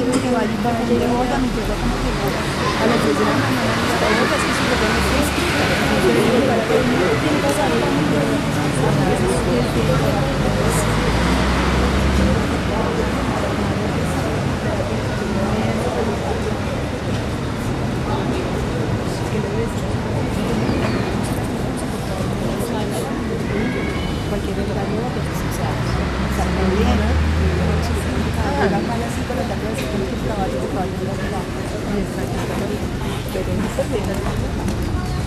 que va a llegar a Bogotá, me llega como que a las 10 de la mañana hasta Bogotá, es que si lo tengo que tiene que pasar cualquier horario que salga bien, hagan mal así con la tarde de que el caballo de caballo de la ciudad. Pero no se ve.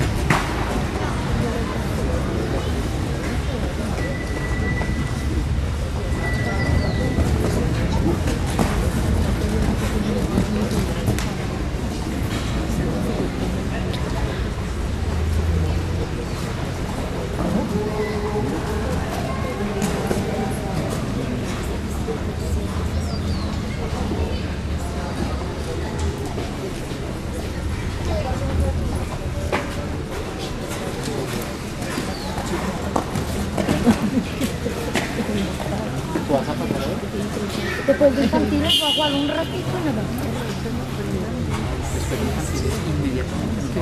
Después de infantiles voy a jugar un ratito y nada más. Después de infantiles inmediatamente.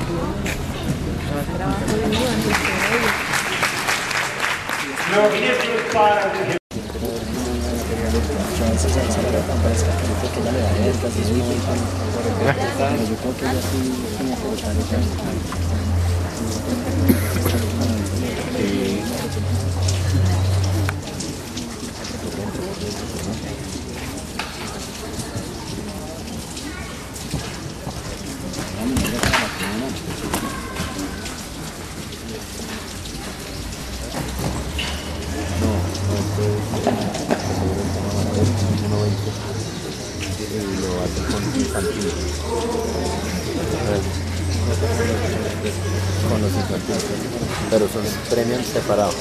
Con los infantiles, pero son premios separados.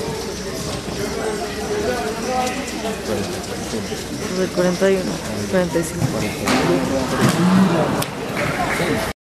Del 41, 45.